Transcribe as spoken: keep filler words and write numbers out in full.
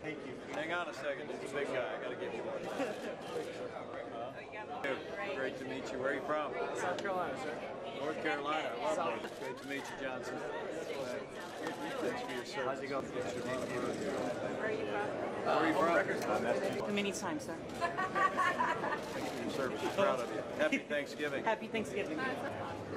Thank you. Hang on a second, it's a big guy. I got to give you one. uh, Great to meet you. Where are you from? South Carolina, sir. North Carolina. Lovely. Great to meet you, Johnson. Uh, thanks for your service. How's it going? Where are you from? Where are you from? Many times, sir. Thanks for your service. Proud of you. Happy Thanksgiving. Happy Thanksgiving.